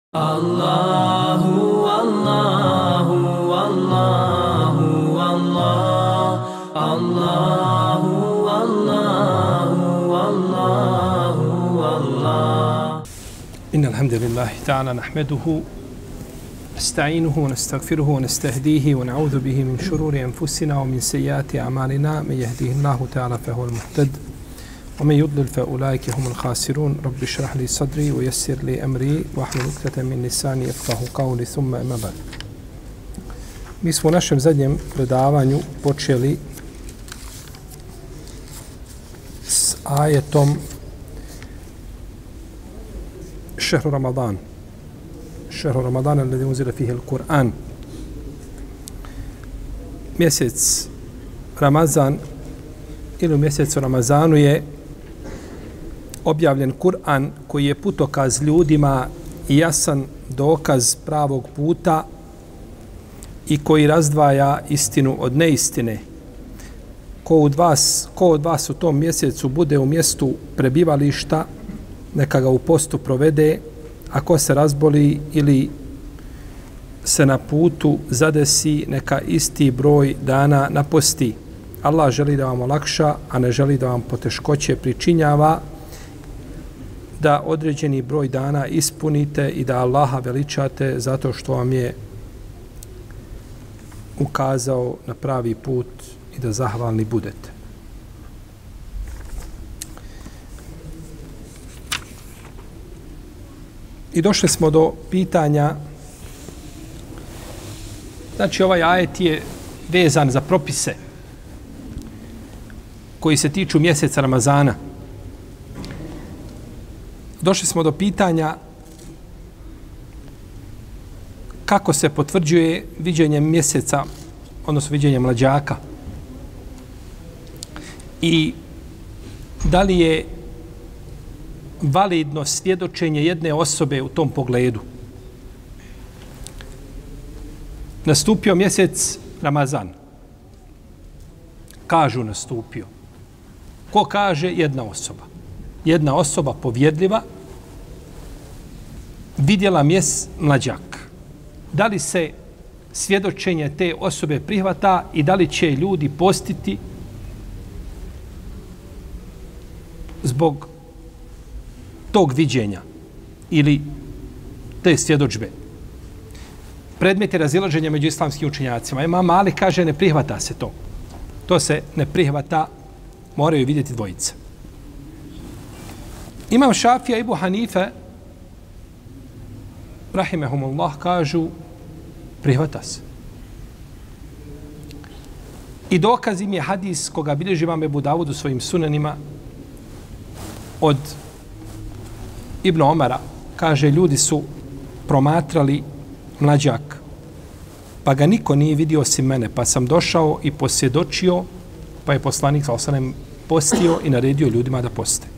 Allahu, Allahu, Allahu, Allah, Allahu, Allahu, Allahu, Allah. Inna alhamdulillahi ta'ala nahmeduhu nasta'inuhu wa nastaghfiruhu wa nastahdihi wa na'udhu bihi min shururi anfusina wa min sayyiati a'malina man yahdihillahu ta'ala fahuwal muhtad wa man yudlil fa ulaika humul khasirun. Rabbi shrah li sadri wa yassir li amri wahlul 'uqdatan min lisani yafqahu qawli thumma amma ba'd. Mi smo u našem zadnjem predavanju počeli s ajetom šehru Ramadan. Šehru Ramadan alladhi unzila fihi al-Qur'an. Mjesec Ramazan ili u mjesecu Ramazanu je objavljen Kur'an koji je putokaz ljudima i jasan dokaz pravog puta i koji razdvaja istinu od neistine. Ko od vas u tom mjesecu bude u mjestu prebivališta, neka ga u postu provede, a ko se razboli ili se na putu zadesi, neka isti broj dana naposti. Allah želi da vam olakša, a ne želi da vam poteškoće pričinjava, da određeni broj dana ispunite i da Allaha veličate zato što vam je ukazao na pravi put i da zahvalni budete. I došli smo do pitanja, znači ovaj ajet je vezan za propise koji se tiču mjeseca Ramazana. Došli smo do pitanja kako se potvrđuje viđenje mjeseca, odnosno viđenje mlađaka. I da li je validno svjedočenje jedne osobe u tom pogledu. Nastupio mjesec Ramazan. Kažu nastupio. Ko kaže? Jedna osoba. Jedna osoba povjedljiva vidjela mlađak. Da li se svjedočenje te osobe prihvata i da li će ljudi postiti zbog tog viđenja ili te svjedodžbe. Predmet je razilaženja među islamskim učenjacima. Imam Malik kaže ne prihvata se to. To se ne prihvata, moraju vidjeti dvojice. Imam Šafija i Ebu Hanife rahimehumullah kažu prihvata se. I dokaz im je hadis koga bilježi imam Ebu Davud u svojim sunanima od Ibn Omara, kaže, ljudi su promatrali mlađak, pa ga niko nije vidio osim mene, pa sam došao i posvjedočio, pa je poslanik s.a.v. postio i naredio ljudima da poste.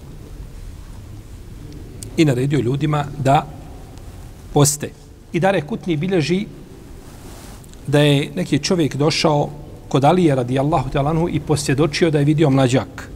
I naredio ljudima da poste. I Dare Kutni bilježi da je neki čovjek došao kod Alije radijallahu ta'ala anhu i posvjedočio da je vidio mlađak.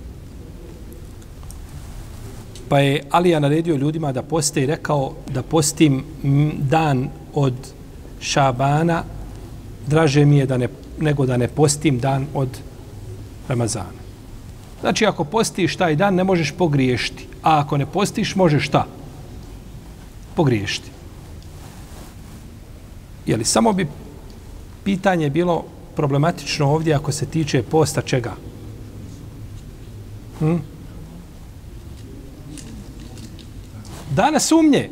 Pa je Alija naredio ljudima da poste i rekao da postim dan od Šabana, draže mi je nego da ne postim dan od Ramazana. Znači, ako postiš taj dan, ne možeš pogriješiti. A ako ne postiš, možeš šta? Pogriješiti. Jeli, samo bi pitanje bilo problematično ovdje ako se tiče posta čega? Dana sumnje.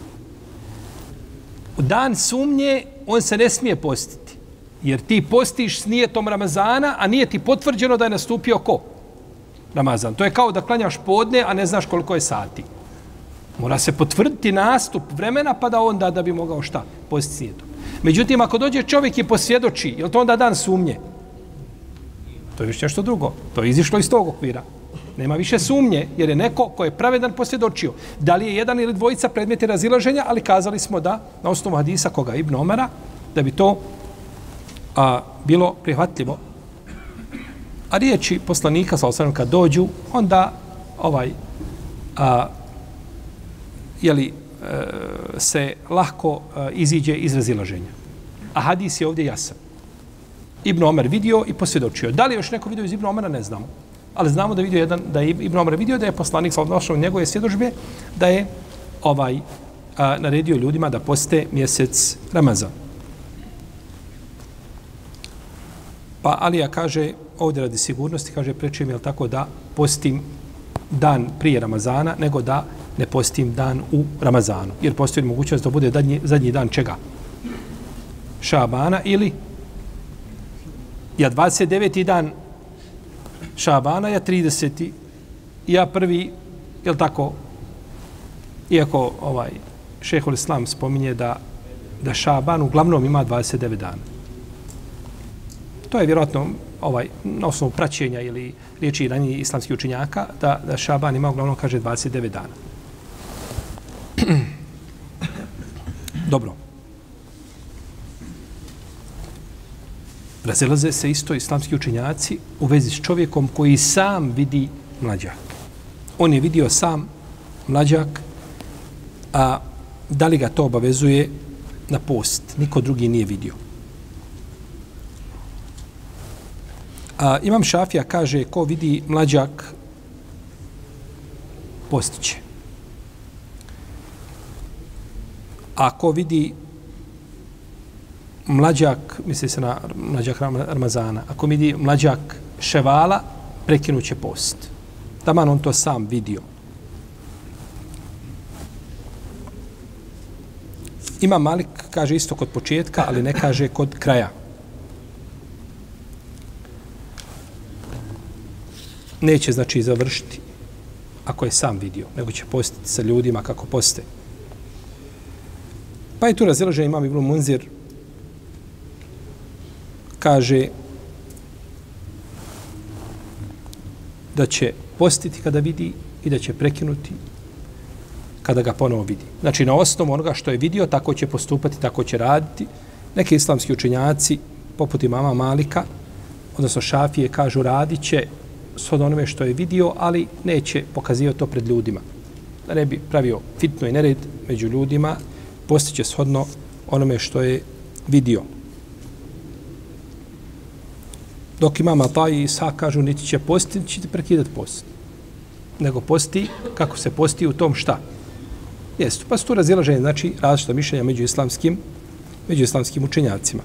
U dan sumnje on se ne smije postiti. Jer ti postiš s nijetom Ramazana, a nije ti potvrđeno da je nastupio ko? Ramazan. To je kao da klanjaš podne, a ne znaš koliko je sati. Mora se potvrditi nastup vremena, pa da onda da bi mogao šta? Postiti s nijetom. Međutim, ako dođe čovjek i posvjedoči, je li to onda dan sumnje? To je više nešto drugo. To je izišlo iz tog okvira. Nema više sumnje, jer je neko ko je pravedan posvjedočio. Da li je jedan ili dvojica predmeti razilaženja, ali kazali smo da, na osnovu hadisa koga Ibn Omara, da bi to bilo prihvatljivo. A riječi poslanika, s.a.v. kad dođu, onda se lahko iziđe iz razilaženja. A hadis je ovdje jasan. Ibn Omer vidio i posvjedočio. Da li je još neko vidio iz Ibn Omera, ne znamo. Ali znamo da je Ibn Omer vidio da je poslanik sallallahu njegove svjedodžbe da je naredio ljudima da poste mjesec Ramazan. Pa Alija kaže, ovdje radi sigurnosti, kaže, preče mi je tako da postim dan prije Ramazana, nego da ne postim dan u Ramazanu. Jer postoji mogućnost da bude zadnji dan čega? Šabana ili 29. dan Šabana, 30. Ja prvi, jel tako, iako šejhul Islam spominje da Šaban uglavnom ima 29 dana. To je vjerojatno na osnovu praćenja ili riječi ranijih islamskih učenjaka da Šaban ima uglavnom, kaže, 29 dana. Dobro. Razilaze se isto islamski učenjaci u vezi s čovjekom koji sam vidi mlađak. On je vidio sam mlađak, a da li ga to obavezuje na post? Niko drugi nije vidio. Imam Šafija kaže, ko vidi mlađak, postiće. A ko vidi mlađak, misli se na mlađak Ramazana, ako vidi mlađak Ševala, prekinuće post. Taman on to sam vidio. Imam Malik kaže isto kod početka, ali ne kaže kod kraja. Neće, znači, završiti ako je sam vidio, nego će postiti sa ljudima kako poste. Pa i tu razilaže imam Ibn Munzir, kaže da će postiti kada vidi i da će prekinuti kada ga ponovo vidi. Znači, na osnovu onoga što je vidio, tako će postupati, tako će raditi. Neki islamski učenjaci, poput imama Malika, odnosno Šafije, kažu radit će od onome što je vidio, ali neće pokazivati to pred ljudima. Da ne bi pravio fitnu i nered među ljudima, postiće shodno onome što je vidio. Dok imama Ata i Isa kažu niti će postiti, niti će prekidati post. Nego posti kako se posti u tom šta? Jesu. Pa su tu razilaženje, znači različita mišljenja među islamskim učenjacima.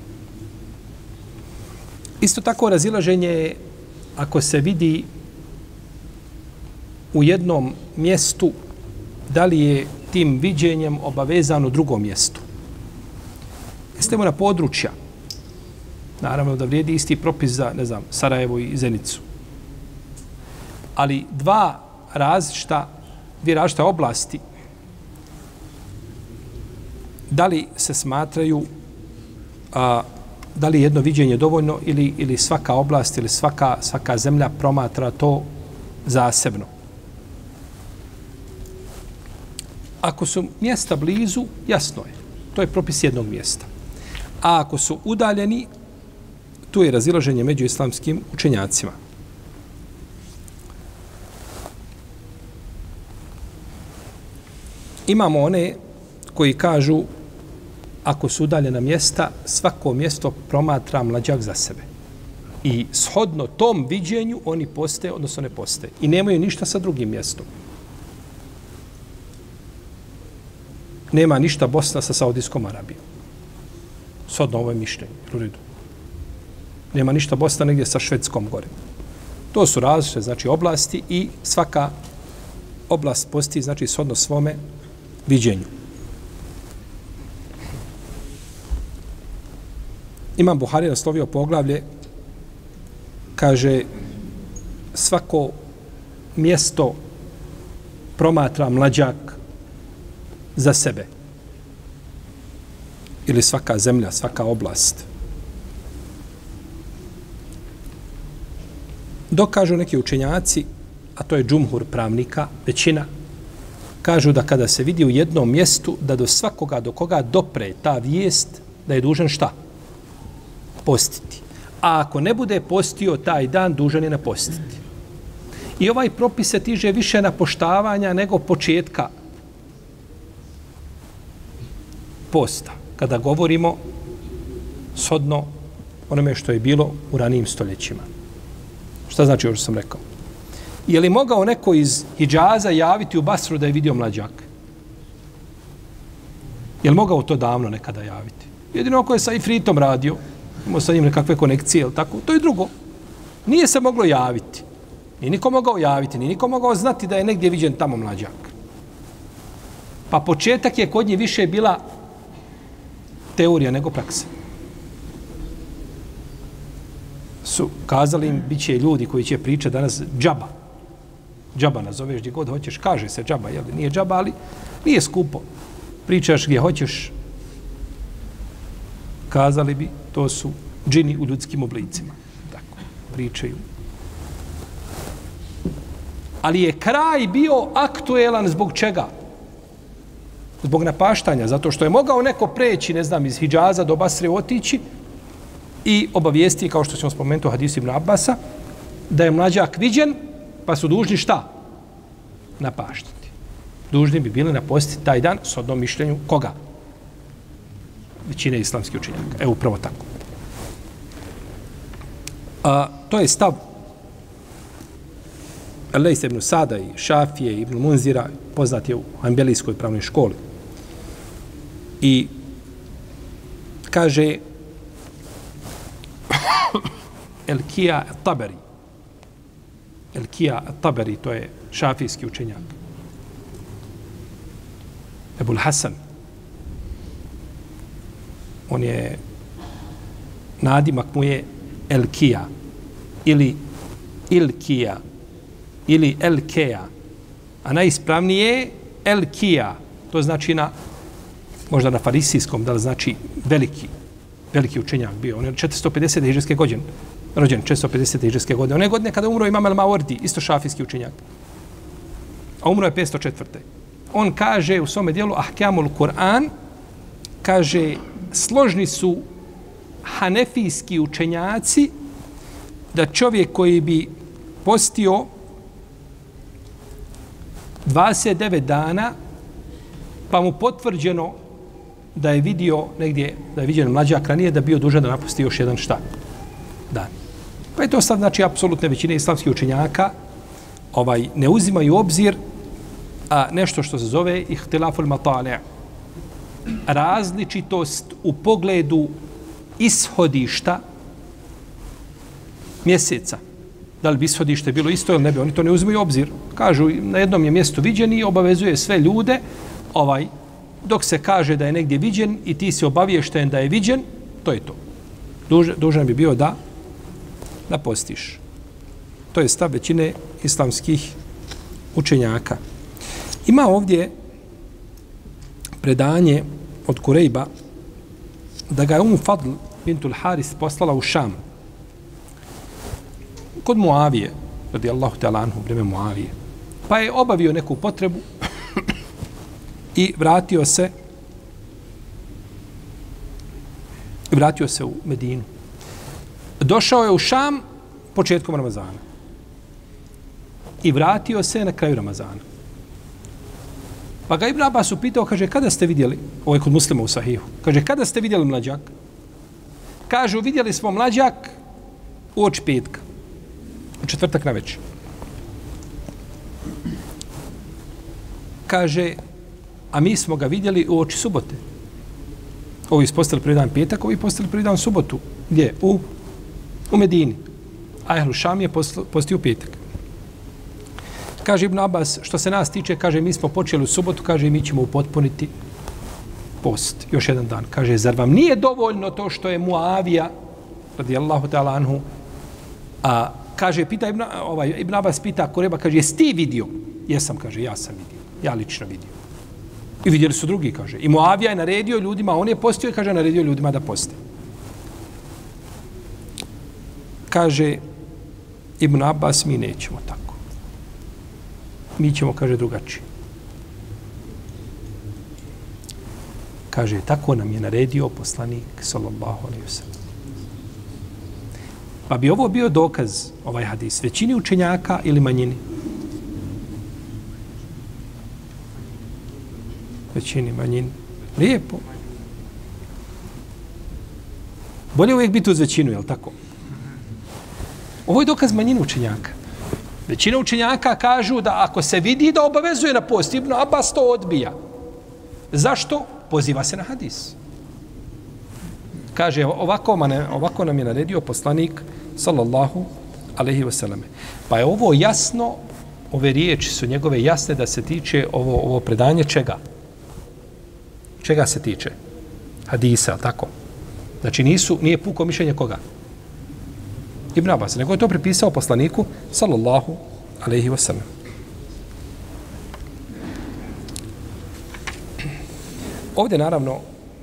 Isto tako razilaženje je ako se vidi u jednom mjestu, da li je tim viđenjem obavezano u drugom mjestu. Jeste na područja. Naravno da vrijedi isti propis za, ne znam, Sarajevo i Zenicu. Ali dvije različite oblasti, da li se smatraju, da li je jedno viđenje dovoljno ili svaka oblast ili svaka zemlja promatra to zasebno. Ako su mjesta blizu, jasno je. To je propis jednog mjesta. A ako su udaljeni, tu je razilaženje među islamskim učenjacima. Imamo one koji kažu ako su udaljena mjesta, svako mjesto promatra mlađak za sebe. I shodno tom viđenju oni poste, odnosno ne poste. I nemaju ništa sa drugim mjestom. Nema ništa Bosna sa Saudijskom Arabijom. Shodno ovo je mišljenje. Nema ništa Bosna negdje sa Švedskom gore. To su različite, znači, oblasti i svaka oblast posti, znači, shodno svome viđenju. Imam Buhari naslovio poglavlje, kaže, svako mjesto promatra mlađak za sebe. Ili svaka zemlja, svaka oblast. Dok kažu neki učenjaci, a to je džumhur pravnika, većina, kažu da kada se vidi u jednom mjestu, da do svakoga, do koga dopre ta vijest, da je dužan šta? Postiti. A ako ne bude postio taj dan, dužan je napostiti. I ovaj propis se tiže više na poštavanja nego početka posta, kada govorimo shodno onome što je bilo u ranijim stoljećima. Šta znači ovo što sam rekao? Je li mogao neko iz Hidžaza javiti u Basru da je vidio mlađak? Je li mogao to davno nekada javiti? Jedino ako je sa Ifritom radio, imao sa njim nekakve konekcije, ili tako, to je drugo. Nije se moglo javiti. Nije niko mogao javiti, nije niko mogao znati da je negdje viđen tamo mlađak. Pa početak je kod nje više bila teorija nego praksa. Su kazali im, bit će ljudi koji će pričati danas džaba. Džaba nazoveš gdje god hoćeš, kaže se džaba, jel? Nije džaba, ali nije skupo. Pričaš gdje hoćeš, kazali bi, to su džini u ljudskim oblicima. Tako, pričaju. Ali je kraj bio aktuelan zbog čega? Zbog napaštanja, zato što je mogao neko preći, ne znam, iz Hidžaza do Basre otići i obavijesti, kao što ćemo spomenuti u hadisu Ibn Abbasa, da je mlađak viđen, pa su dužni šta? Napaštati. Dužni bi bili napostiti taj dan s odnom mišljenju koga? Većine islamskih učenjaka. Evo, upravo tako. To je stav Lejsa ibn Sada i Šafije i Ibn Munzira, poznat je u Hanbelijskoj pravnoj školi. I kaže Elkija Taberi. Elkija Taberi, to je šafijski učenjak. Ebul Hasan. On je, nadimak mu je Elkija ili Ilkija ili Elkeja. A najispravnije je Elkija. To znači možda na farisijskom, da li znači veliki učenjak bio. On je 450. hidžrske godine. Rođen 450. hidžrske godine. One godine kada umro Imam al-Mawardi, isto šafijski učenjak. A umro je 504. On kaže u svome dijelu Ahkamul Kur'an, kaže, složni su hanefijski učenjaci da čovjek koji bi postio 29 dana, pa mu potvrđeno da je vidio negdje, da je viđen mlađak ranije, da bio dužan da napusti još jedan dan. Pa je to sad, znači, apsolutne većine islamskih učenjaka ne uzimaju u obzir nešto što se zove ihtilaful matali'. Različitost u pogledu ishodišta mjeseca. Da li bi ishodište bilo isto ili ne bi? Oni to ne uzimaju u obzir. Kažu, na jednom je mjestu viđen i obavezuje sve ljude, dok se kaže da je negdje viđen i ti si obaviješten da je viđen, to je to. Dužan bi bio da postiš. To je stav većine islamskih učenjaka. Ima ovdje predanje od Kurejba da ga je Fadl bintul Haris poslala u Šam kod Muavije, radijallahu ta'ala anhu, vreme Muavije. Pa je obavio neku potrebu i vratio se u Medinu. Došao je u Šam početkom Ramazana i vratio se na kraju Ramazana. Pa ga Ibn Abbas upitao, kaže, kada ste vidjeli, ovo je kod Muslima u Sahihu, kaže, kada ste vidjeli mlađak? Kažu, vidjeli smo mlađak uoči petka, u četvrtak na večer. Kaže, a mi smo ga vidjeli uoči subote. Ovi postali prvi dan petak, ovi postali prvi dan subotu. Gdje? U Medini. A Ehlu Šam je postio u petak. Kaže Ibn Abbas, što se nas tiče, kaže, mi smo počeli u subotu, kaže, mi ćemo upotpuniti post, još jedan dan. Kaže, zar vam nije dovoljno to što je Muavija, radijallahu ta'ala anhu, kaže, Ibn Abbas pita Kureba, kaže, jesi ti vidio? Jesam, kaže, ja sam vidio. Ja lično vidio. I vidjeli su drugi, kaže. I Muavija je naredio ljudima, on je postio i kaže, naredio ljudima da poste. Kaže Ibn Abbas, mi nećemo tako. Mi ćemo, kaže, drugačije. Kaže, tako nam je naredio poslanik, sallallahu alejhi ve sellem. Pa bi ovo bio dokaz, ovaj hadis, većini učenjaka ili manjini? Većini, manjini. Lijepo. Bolje uvijek biti uz većinu, je li tako? Ovo je dokaz manjine učenjaka. Većina učenjaka kažu da ako se vidi da obavezuje na post, Ibn Abbas to odbija. Zašto? Poziva se na hadis. Kaže, ovako nam je naredio poslanik, sallallahu alejhi ve selleme. Pa je ovo jasno, ove riječi su njegove jasne da se tiče ovo predanje čega? Čega se tiče? Hadisa, tako. Znači nije puko mišljenje koga? Ibn Abbas, nego je to pripisao poslaniku, sallallahu alejhi ve sellem. Ovdje naravno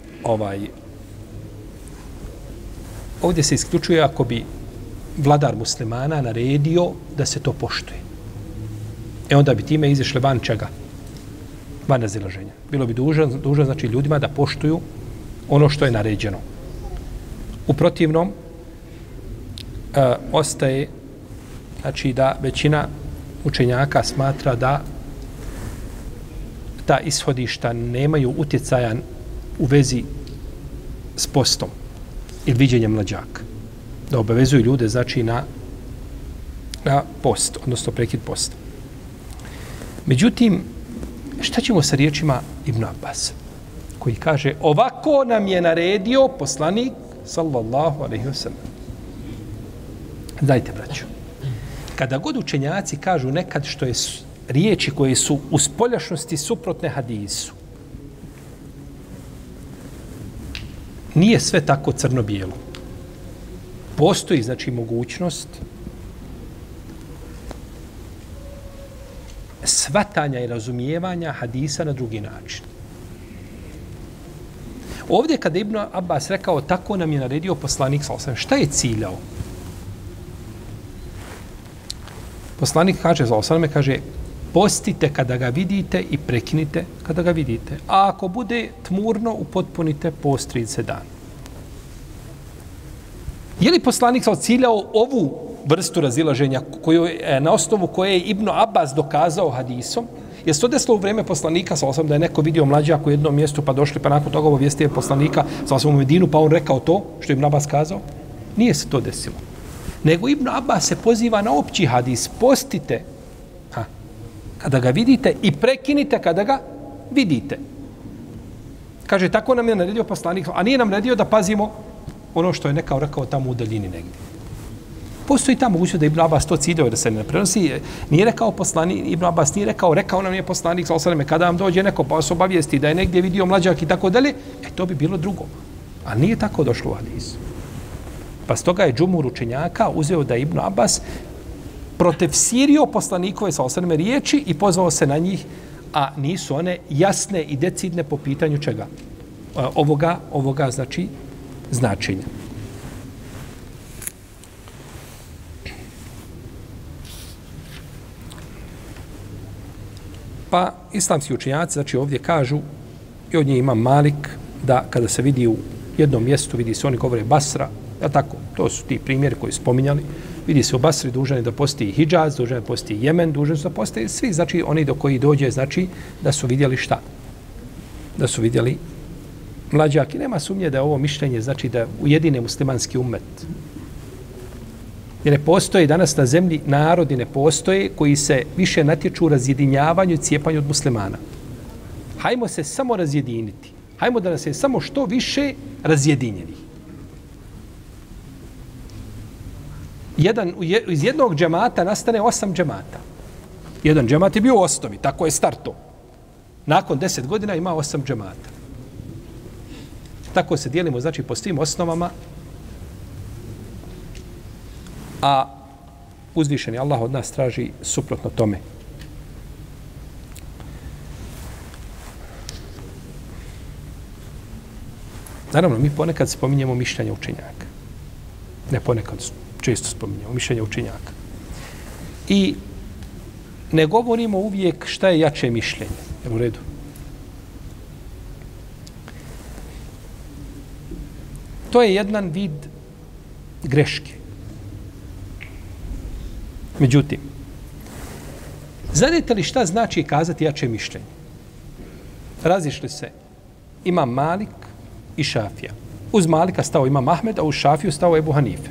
ovdje se isključuje ako bi vladar muslimana naredio da se to poštuje. Onda bi time izišle van čega? Van razilaženja. Bilo bi dužan znači ljudima da poštuju ono što je naređeno. U protivnom ostaje znači da većina učenjaka smatra da ta ishodišta nemaju utjecaja u vezi s postom ili viđenjem mlađaka. Da obavezuju ljude znači na post, odnosno prekid posta. Međutim, šta ćemo sa riječima Ibn Abbas, koji kaže ovako nam je naredio poslanik sallallahu alejhi ve sellem. Dajte, braćo. Kada god učenjaci kažu nekad što je riječi koje su u spoljašnosti suprotne hadisu, nije sve tako crno-bijelo. Postoji, znači, mogućnost svatanja i razumijevanja hadisa na drugi način. Ovdje kada Ibn Abbas rekao tako nam je naredio poslanik sallallahu alejhi ve sellem, šta je ciljao? Poslanik kaže sallallahu alejhi ve sellem, kaže postite kada ga vidite i prekinite kada ga vidite. A ako bude tmurno, upotpunite post 30 dana. Je li poslanik ciljao ovu vrstu razilaženja na osnovu koje je Ibn Abbas dokazao hadisom? Je se to desilo u vrijeme poslanika, da je neko vidio mlađak u jednom mjestu pa došli, pa nakon toga obavijestio poslanika u Medinu, pa on rekao to što je Ibn Abbas kazao? Nije se to desilo. Nego Ibn Abbas se poziva na opći hadis. Postite kada ga vidite i prekinite kada ga vidite. Kaže, tako nam je naredio poslanik, a nije nam naredio da pazimo ono što je rekao tamo u daljini negdje. Postoji ta mogućnost da Ibn Abbas to ciljao da se ne prenosi. Nije rekao poslanik, Ibn Abbas nije rekao nam je poslanik, kada vam dođe neko pa vas obavijesti da je negdje vidio mlađak i tako dalje, to bi bilo drugo. A nije tako došlo u hadisu. Pa stoga je džumhur učenjaka uzeo da Ibn Abbas protefsirio poslanikove riječi i pozvao se na njih, a nisu one jasne i decidne po pitanju čega? Ovoga znači značenja. Pa islamski učenjaci znači ovdje kažu, i od nje ima Malik, da kada se vidi u jednom mjestu, vidi se, oni govore Basra, tako, to su ti primjeri koji spominjali, vidi se u Basri, dužan je da postoji Hidžaz, dužan je da postoji Jemen, dužan je da postoji svi, znači oni do koji dođe, znači da su vidjeli šta? Da su vidjeli mlađak. I nema sumnje da je ovo mišljenje, znači da ujedine muslimanski ummet. Jer ne postoje danas na zemlji, narodi ne postoje koji se više natječu u razjedinjavanju i cijepanju od muslimana. Hajmo se samo razjediniti. Hajmo da nas je samo što više razjedinjenih. Iz jednog džemata nastane 8 džemata. Jedan džemat je bio u osnovi, tako je starto. Nakon 10 godina ima 8 džemata. Tako se dijelimo, znači, po svim osnovama, a uzvišeni Allah od nas traži suprotno tome. Naravno, mi ponekad spominjemo mišljenje učenjaka. Ne ponekad, često spominjemo mišljenje učenjaka. I ne govorimo uvijek šta je jače mišljenje. Je u redu? To je jedan vid greške. Međutim, znate li šta znači kazati jače mišljenje? Razišli se Imam Malik i Šafija. Uz Malika stao Imam Ahmed, a uz Šafiju stao Ebu Hanife.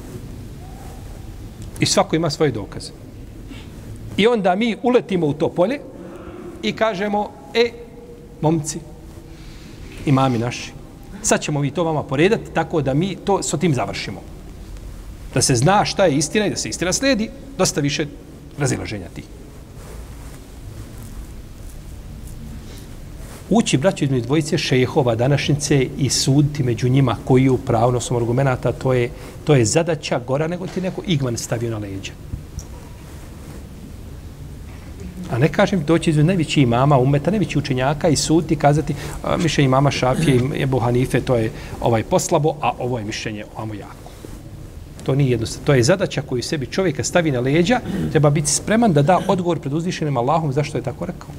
I svako ima svoje dokaze. I onda mi uletimo u to polje i kažemo, momci, imami naši, sad ćemo vi to vama poredati tako da mi to s tim završimo. Da se zna šta je istina i da se istina slijedi, dosta više razilaženja tih. Ući, braćo, između dvojice šejhova današnjice i suditi među njima koji je u pravnosom argumenata, to je zadaća gora nego ti neko igman stavio na leđa. A ne kažem doći između najveći imama umeta, najveći učenjaka i suditi, kazati mišljenje imama Šafije i Ebu Hanife, to je poslabo, a ovo je mišljenje ovamo jako. To nije jednostavno. To je zadaća koju sebi čovjeka stavi na leđa, treba biti spreman da da odgovor pred uzvišenim Allahom zašto je tako rekao.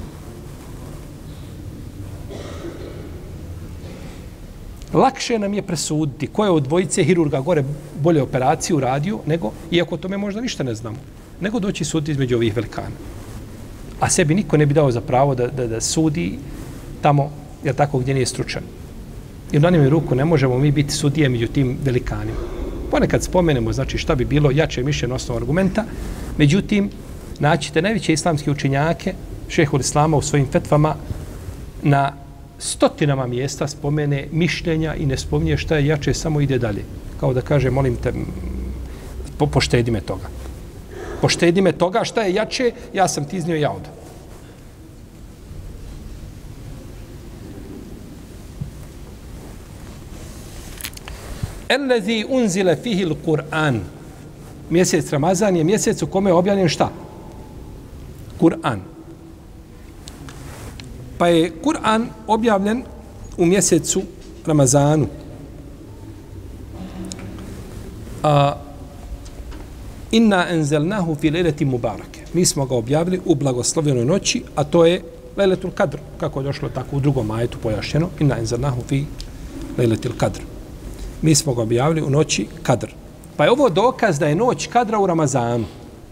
Lakše nam je presuditi ko je od dvojice hirurga gore bolje operaciju uradio, nego, iako tome možda ništa ne znamo, nego doći suditi između ovih velikana. A sebi niko ne bi dao za pravo da sudi tamo, jer tako gdje nije stručan. I u najmanju ruku ne možemo mi biti sudije među tim velikanima. Ponekad spomenemo, znači šta bi bilo jače mišljenje na osnovu argumenta, međutim, naćite najveće islamske učenjake, šejhul Islama u svojim fetvama, na stotinama mjesta spomene mišljenja i ne spominje šta je jače, samo ide dalje. Kao da kaže, molim te, poštedi me toga. Poštedi me toga, šta je jače, ja sam ti iznio, ja odam. Ellezi unzile fihil Kur'an. Mjesec Ramazan je mjesec u kome je objavljen šta? Kur'an. Pa je Kur'an objavljen u mjesecu Ramazanu. Inna enzelnahu fi lejleti mubarake. Mi smo ga objavili u blagoslovljenoj noći, a to je lejletul kadr, kako je došlo tako u drugom ajetu pojašnjeno. Inna enzelnahu fi lejletil kadr. Mi smo ga objavili u noći kadr. Pa je ovo dokaz da je noć kadra u Ramazanu.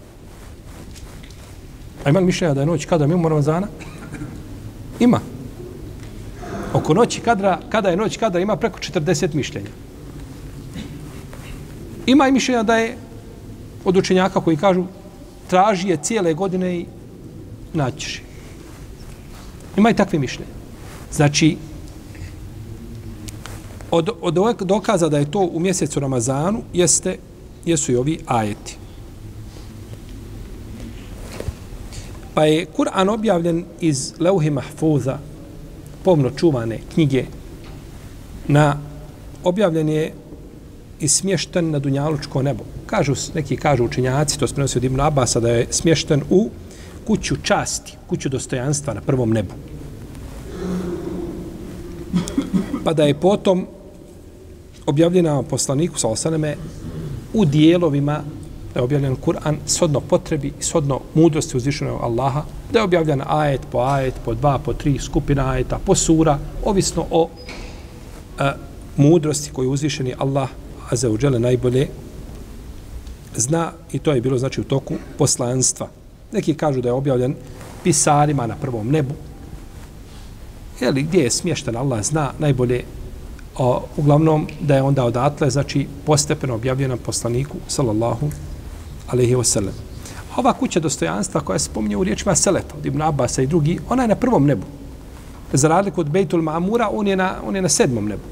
A ima li mišljenja da je noć kadra mimo Ramazana? Ima. Oko noći kadra, kada je noć kadra, ima preko 40 mišljenja. Ima i mišljenja da je od učenjaka koji kažu traži je cijele godine i naćiš. Ima i takve mišljenje. Znači, od ovog dokaza da je to u mjesecu Ramazanu jesu i ovi ajeti. Pa je Kur'an objavljen iz Leuhi Mahfuza, pomno čuvane knjige, objavljen je i smješten na dunjalučko nebo. Neki kažu učenjaci, to se prenosi od Ibn Abasa, da je smješten u kuću časti, kuću dostojanstva na prvom nebu. Pa da je potom objavljena poslaniku sallallahu u dijelovima, da je objavljen Kur'an shodno potrebi i shodno mudrosti uzvišenog Allaha, da je objavljen ajet, po dva, po tri skupina ajeta, po sura, ovisno o mudrosti koju uzvišeni Allah azza wa dželle najbolje zna, i to je bilo znači u toku poslanstva. Neki kažu da je objavljen pisarima na prvom nebu. Gdje je smješten, Allah zna najbolje. Uglavnom da je onda odatle, znači postepeno objavljena poslaniku sallallahu alejhi ve sellem. Ova kuća dostojanstva koja se spominje u riječima Selefa, od Ibn Abasa i drugi, ona je na prvom nebu. Za razliku od Bejtul Ma'mura, on je na 7. nebu.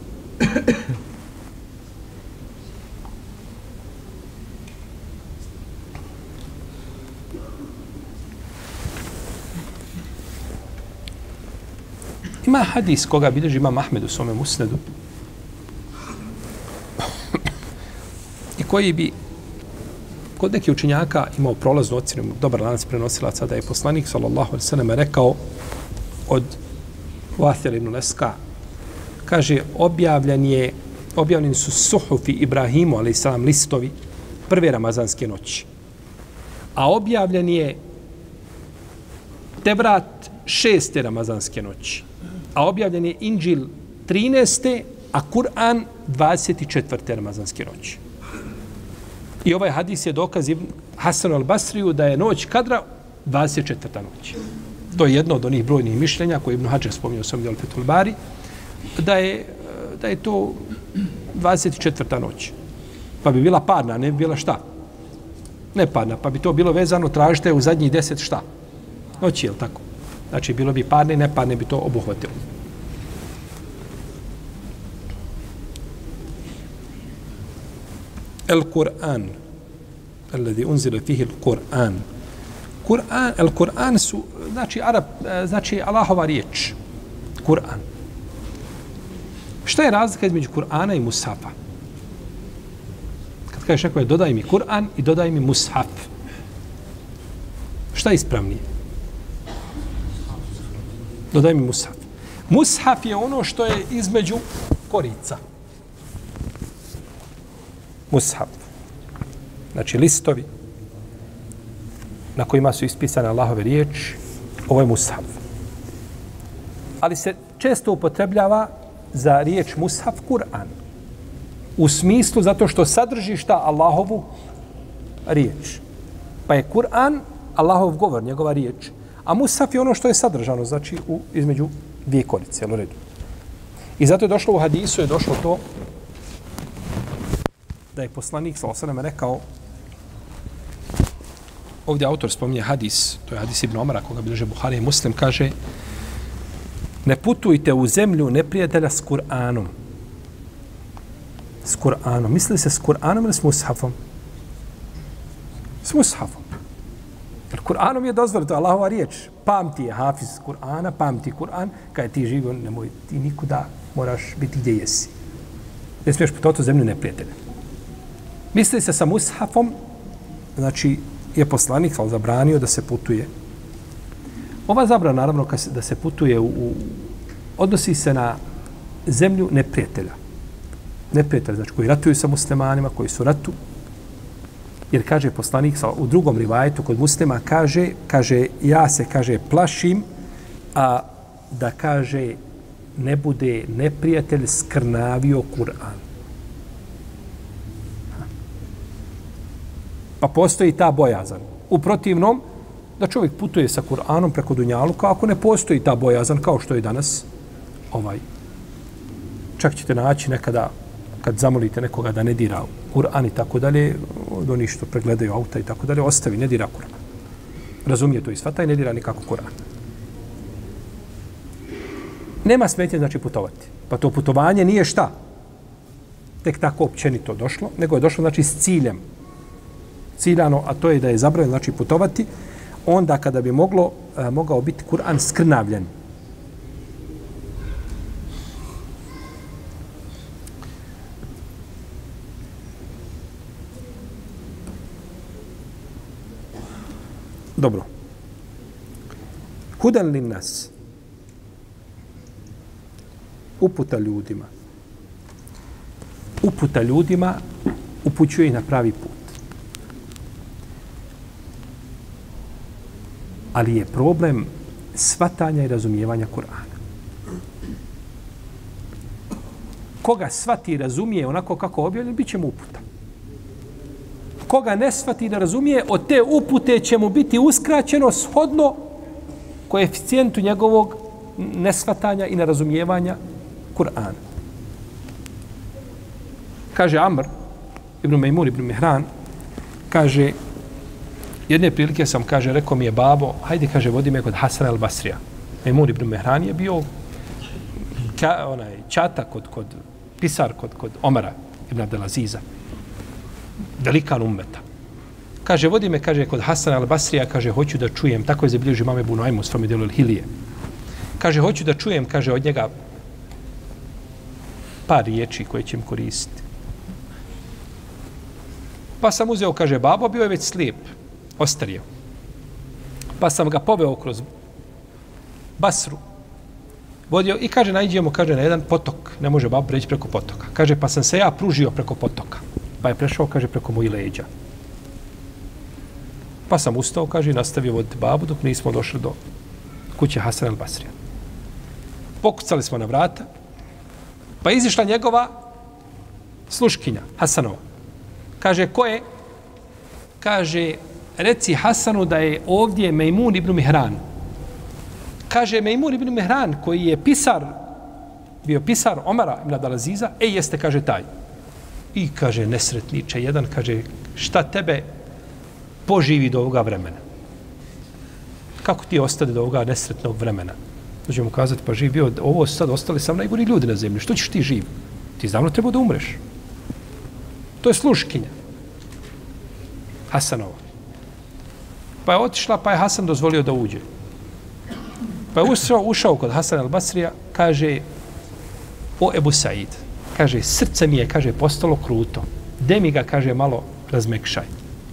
Ima hadis koga bilježi Imam Ahmed u svome musnedu i koji bi kod nekih učenjaka imao prolaznu ocjenu, dobar lanac prenosilaca, da je poslanik sallallahu alejhi ve sellem rekao od Vathila ibn Leska, kaže, objavljeni su suhufi Ibrahimu alejhi selam listovi prve ramazanske noći. A objavljen je Tevrat 6. ramazanske noći. A objavljen je Inđil 13. a Kur'an 24. ramazanske noći. I ovaj hadis je dokaz Hasanu al-Basriju da je noć kadra 24. noć. To je jedno od onih brojnih mišljenja koje Ibn Hadžar spominjao u svom djelu Fethul Bari, da je to 24. noć. Pa bi bila parna, ne bi bila šta? Neparna, pa bi to bilo vezano, tražite u zadnjih 10 šta? Noći, je li tako? Znači, bilo bi parne i neparne bi to obuhvatilo. El-Kur'an, alladhi unzila fihi el-Kur'an. El-Kur'an su, znači Allahova riječ. Kur'an. Šta je razlika između Kur'ana i Mushafa? Kad kažeš neko je dodaj mi Kur'an i dodaj mi Mushaf. Šta je ispravnije? Dodaj mi Mushaf. Mushaf je ono što je između korica. Mushaf. Znači listovi na kojima su ispisane Allahove riječi. Ovo je Mushaf. Ali se često upotrebljava za riječ Mushaf Kur'an. U smislu zato što sadrži šta Allahovu riječ. Pa je Kur'an Allahov govor, njegova riječ. A Mushaf je ono što je sadržano, znači između dvije korice, jel u redu. I zato je došlo u hadisu, je došlo to da je poslanik sallallahu alejhi ve sellem rekao, ovdje autor spominje hadis, to je hadis Ibn Omara, koga bilježe Buhari i Muslim, kaže ne putujte u zemlju neprijatelja s Kur'anom. S Kur'anom. Misli se s Kur'anom ili s Mushafom? S Mushafom. Jer Kur'anom je dozvoljeno, to je Allahova riječ. Pamti je hafiz Kur'ana, pamti Kur'an, kada ti živi, nemoj ti nikuda, moraš biti gdje jesi. Ne smiješ putovati u zemlju neprijatelja. Misli se sa Mushafom, znači je poslanik zabranio da se putuje. Ova zabrana, naravno, da se putuje odnosi se na zemlju neprijatelja. Neprijatelja, znači koji ratuju sa muslimanima, koji su ratu. Jer kaže poslanik u drugom rivajetu kod muslima, kaže ja se, kaže, plašim, a da, kaže, ne bude neprijatelj skrnavio Kur'an. Pa postoji ta bojazan. U protivnom, da čovjek putuje sa Kur'anom preko Dunjaluka, ako ne postoji ta bojazan, kao što je danas, čak ćete naći nekada, kad zamolite nekoga da ne dira Kur'an i tako dalje, od onih što pregledaju auta i tako dalje, ostavi, ne dira Kur'an. Razumije to i shvata i ne dira nikako Kur'an. Nema smetnje, znači, putovati. Pa to putovanje nije šta? Tek tako općenito došlo, nego je došlo, znači, s ciljem. Ciljano, a to je da je zabranjeno, znači, putovati, onda kada bi mogao biti Kur'an skrnavljen. Dobro. Hudan li nas? Uputa ljudima. Uputa ljudima upućuje ih na pravi put. Ali je problem shvatanja i razumijevanja Kur'ana. Koga shvati i razumije onako kako objavljen, bit će mu uputa. Koga ne shvati da razumije, od te upute će mu biti uskraćeno shodno koeficijentu njegovog neshvatanja i nerazumijevanja Kur'ana. Kaže Amr ibn Mejmun ibn Mihran, kaže, jedne prilike sam, kaže, rekao mi je babo, hajde, kaže, vodi me kod Hasana al-Basrija. Mejmun ibn Mihran je bio čata pisar kod Omara ibn Abdelaziza. Velikan ummeta. Kaže, vodi me, kaže, kod Hasana al-Basrija, kaže, hoću da čujem, tako je zabilježio imam Ebu Nuajmu u svome delu Hilije. Kaže, hoću da čujem, kaže, od njega par riječi koje će im koristiti. Pa sam uzeo, kaže, babo, bio je već slijep, ostario. Pa sam ga poveo kroz Basru, vodio i, kaže, naiđemo, kaže, na jedan potok. Ne može babo preći preko potoka. Kaže, pa sam se ja pružio preko potoka. Pa je prešao, kaže, preko mojih leđa. Pa sam ustao, kaže, i nastavio voditi babu dok nismo došli do kuće Hasana al-Basrija. Pokucali smo na vrata, pa izišla njegova sluškinja, Hasanova. Kaže, ko je? Kaže, reci Hasanu da je ovdje Mejmun ibn Mihran. Kaže, Mejmun ibn Mihran, koji je pisar, bio pisar Omara ibn Abdelaziza, jeste, kaže, taj. I kaže, nesretniče, jedan kaže, šta tebe poživi do ovoga vremena? Kako ti ostade do ovoga nesretnog vremena? To ćemo kazati, pa živ bio, ovo sad ostali sam najgori ljudi na zemlji. Što ćeš ti živ? Ti davno treba da umreš. To je sluškinja. Hasanova. Pa je otišla, pa je Hasan dozvolio da uđe. Pa je ušao kod Hasana al-Basrija, kaže, o Ebu Said, kaže, srce mi je, kaže, postalo kruto. De mi ga, kaže, malo razmekšaj.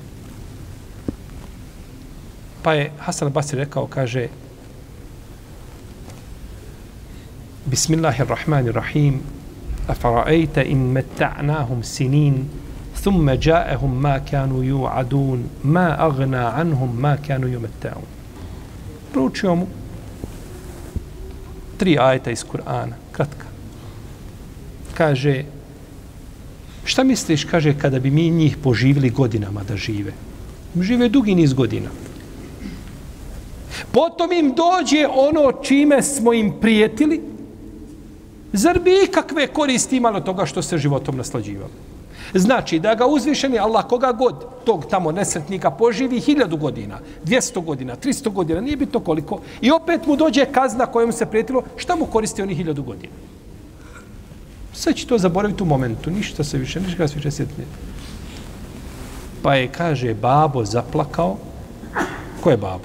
Pa je Hasan al-Basri rekao, kaže, Bismillahirrahmanirrahim, afara'ajta in metta'nahum sinin, thumma ja'ahum ma kanu ju'adun, ma agna anhum ma kanu jumetta'un. Proučio mu 3 ajeta iz Kur'ana, kratka. Kaže, šta misliš, kaže, kada bi mi njih poživili godinama da žive? Žive dugi niz godina. Potom im dođe ono čime smo im prijetili, zar bi ikakve koristi imalo toga što se životom naslađivali? Znači, da ga uzvišeni Allah koga god tog tamo nesretnika poživi 1000 godina, 200 godina, 300 godina, nije bitno koliko, i opet mu dođe kazna kojom se prijetilo, šta mu koristi oni 1000 godina? Sve će to zaboraviti u momentu, ništa se više sjetne. Pa je, kaže, babo zaplakao. Ko je babo?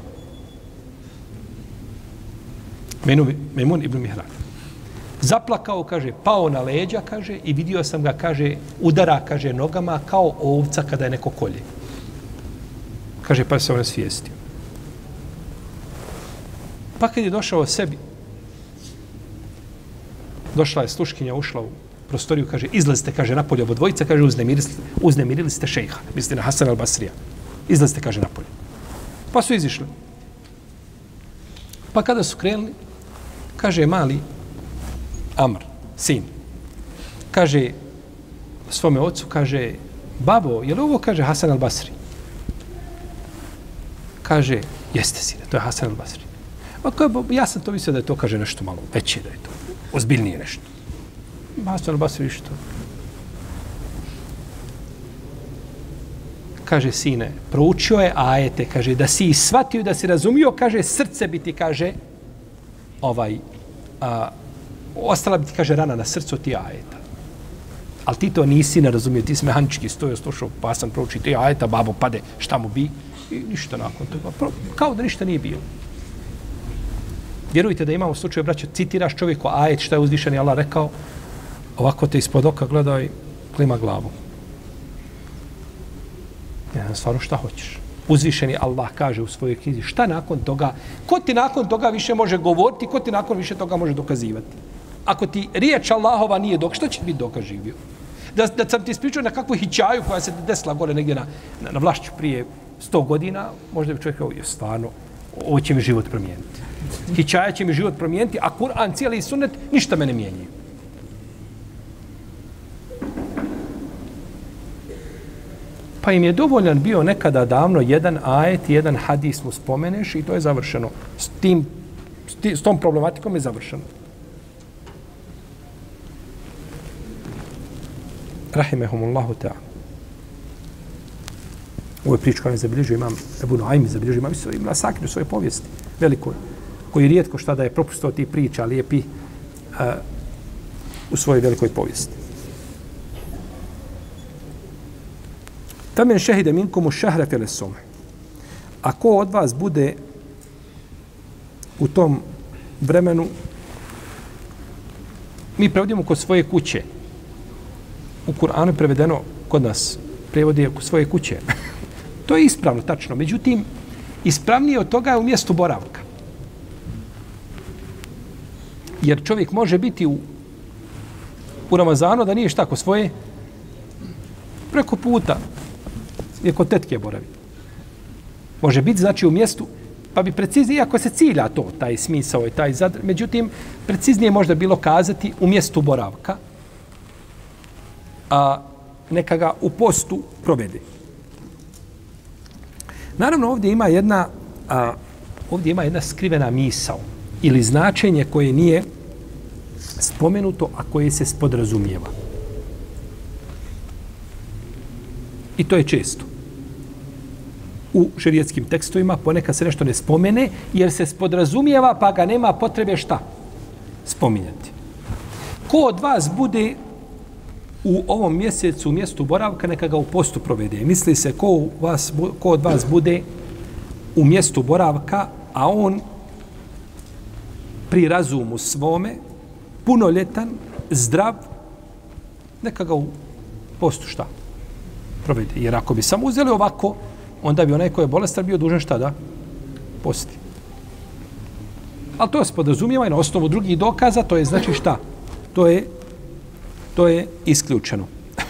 Mejmun ibn Mihran. Zaplakao, kaže, pao na leđa, kaže, i vidio sam ga, kaže, udara, kaže, nogama kao ovca kada je neko kolje. Kaže, pa se on rasvijestio. Pa kad je došao sebi, došla je sluškinja, ušla u prostoriju, kaže, izlazite, kaže, napolje obo dvojica, kaže, uznemirili ste šejha, mislite na Hasan al-Basrija. Izlazite, kaže, napolje. Pa su izišli. Pa kada su krenuli, kaže, mali Amr, sin, kaže svome ocu, kaže, babo, je li ovo, kaže, Hasan al-Basri? Kaže, jeste, sine, to je Hasan al-Basri. Ja sam to mislio da je to, kaže, nešto malo veće, da je to ozbiljnije nešto. Hasan al-Basri što? Kaže, sine, proučio je ajete, kaže, da si shvatio, da si razumio, kaže, srce bi ti, kaže, ostala bi ti, kaže, rana na srcu ti ajeta. Ali ti to nisi ne razumio, ti si mehanički stojio, slušao, pa sam proučio ti ajeta, babo pade, šta mu bi? I ništa nakon toga. Kao da ništa nije bilo. Vjerujte da imamo slučaju, braćo, citiraš čovjeku ajet, šta je uzvišeni Allah rekao, ovako te ispod oka gleda i klima glavu. Ja, stvarno šta hoćeš? Uzvišeni Allah kaže u svojoj knjizi, šta nakon toga, ko ti nakon toga više može govoriti, ko ti nakon više toga može dokazivati? Ako ti riječ Allahova nije dok, šta će biti dokaz živio? Da sam ti ispričao na kakvu hićaju koja se desila gore negdje na Vlašću prije 100 godina, možda bi čovjek kao, stvarno, ovo će mi život promijeniti. Hićaja će mi život promijeniti, a Kur'an, cijeli sunnet, ništa me ne mijenjaju. Pa im je dovoljan bio nekada davno jedan ajet, jedan hadis mu spomeneš i to je završeno. S tom problematikom je završeno. Rahimehumullahu ta'ala. Ovo je priča koja je zabilježio imam Ebu Nuaym, zabilježio imam Ibn Asakir u svojoj povijesti, velikoj, koji rijetko šta da je propustao ti priča lijepi u svojoj velikoj povijesti. Famen šehide minkumu šahre fele sume. Ako od vas bude u tom vremenu, mi prevodimo kod svoje kuće. U Kur'anu je prevedeno kod nas, prevodi kod svoje kuće. To je ispravno, tačno. Međutim, ispravnije od toga je u mjestu boravka. Jer čovjek može biti u Ramazanu da nije šta kod svoje preko puta, je kod tetke boravi. Može biti, znači, u mjestu, pa bi preciznije, iako se cilja to, taj smisao i taj zadr, međutim, preciznije možda bilo kazati u mjestu boravka, a neka ga u postu provede. Naravno, ovdje ima jedna skrivena misao ili značenje koje nije spomenuto, a koje se spodrazumijeva. I to je često. U šerijetskim tekstovima ponekad se nešto ne spomene, jer se spodrazumijeva, pa ga nema potrebe šta? Spominjati. Ko od vas bude u ovom mjesecu u mjestu boravka, neka ga u postu provede. Misli se ko od vas bude u mjestu boravka, a on pri razumu svome, punoljetan, zdrav, neka ga u postu šta? Provede. Jer ako bi samo uzeli ovako, onda bi onaj ko je bolestan bio dužan šta da? Posti. Ali to se podrazumijeva i na osnovu drugih dokaza, to je znači šta? To je isključeno.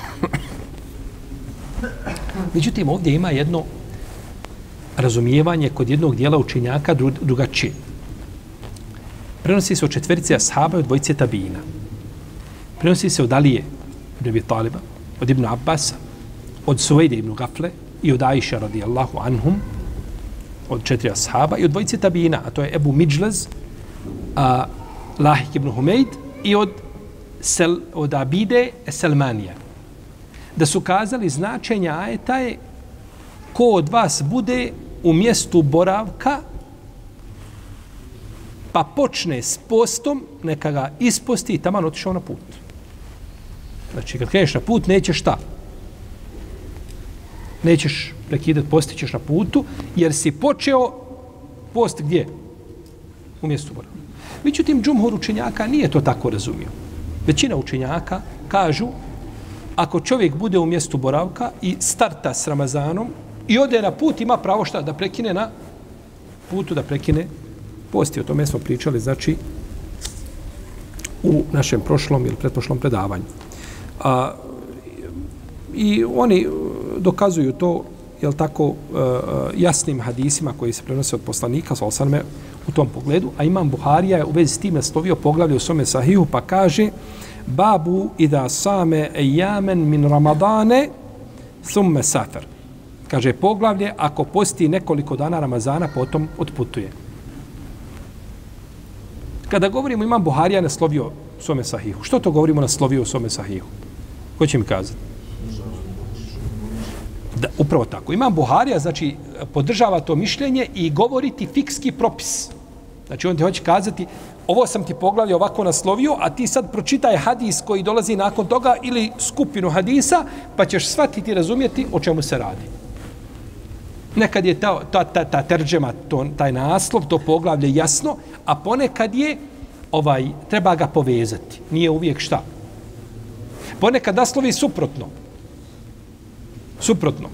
Međutim, ovdje ima jedno razumijevanje kod jednog dijela učenjaka drugačije. Prenosi se od četverice ashaba i od dvojice tabina. Prenosi se od Alije ibn Abi Taliba, od Ibn Abbasa, od Suvejde ibn Gafle i od Aisha radijallahu anhum, od 4 ashaba i od dvojice tabina, a to je Ebu Midžlez, Lahik ibn Humeid i od Abide Selmanija. Da su kazali značenja ajeta je ko od vas bude u mjestu boravka pa počne s postom, neka ga isposti i taman otišao na put. Znači, kad kreneš na put, nećeš šta? Nećeš prekidati, postićeš na putu, jer si počeo post gdje? U mjestu boravka. Međutim, džumhur učenjaka nije to tako razumio. Većina učenjaka kažu, ako čovjek bude u mjestu boravka i starta s Ramazanom i ode na put, ima pravo šta? Da prekine na putu, da prekine posti. O tome smo pričali, znači, u našem prošlom ili pretprošlom predavanju. I oni dokazuju to, jel tako, jasnim hadisima koji se prenose od poslanika, sallallahu u tom pogledu, a Imam Buharija je u vezi s tim naslovio poglavlje u svome sahihu, pa kaže babu idha same ejamen min Ramadane thumme safar. Kaže poglavlje, ako posti nekoliko dana Ramazana, potom otputuje. Kada govorimo Imam Buharija naslovio u svome sahihu, što to govorimo naslovio u svome sahihu? Ko će mi kazati? Da, upravo tako. Imam Buharija, znači, podržava to mišljenje i govoriti fikski propis. Znači, on ti hoće kazati, ovo sam ti poglavlje ovako naslovio, a ti sad pročitaj hadis koji dolazi nakon toga ili skupinu hadisa, pa ćeš shvatiti i razumjeti o čemu se radi. Nekad je ta terđema, taj naslov, to poglavlje jasno, a ponekad je, treba ga povezati. Nije uvijek šta. Ponekad naslovi suprotno. Suprotno.